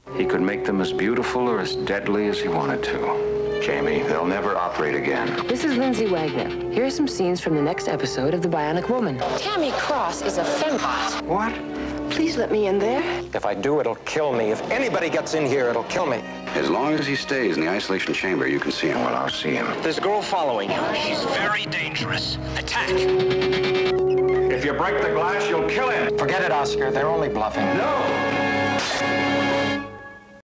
He could make them as beautiful or as deadly as he wanted to. Jamie, they'll never operate again. This is Lindsay Wagner. Here are some scenes from the next episode of The Bionic Woman. Tammy Cross is a fembot. What? Please let me in there. If I do, it'll kill me. If anybody gets in here, it'll kill me. As long as he stays in the isolation chamber, you can see him. Well, I'll see him. There's a girl following you. She's very dangerous. Attack! If you break the glass, you'll kill him. Forget it, Oscar. They're only bluffing. No!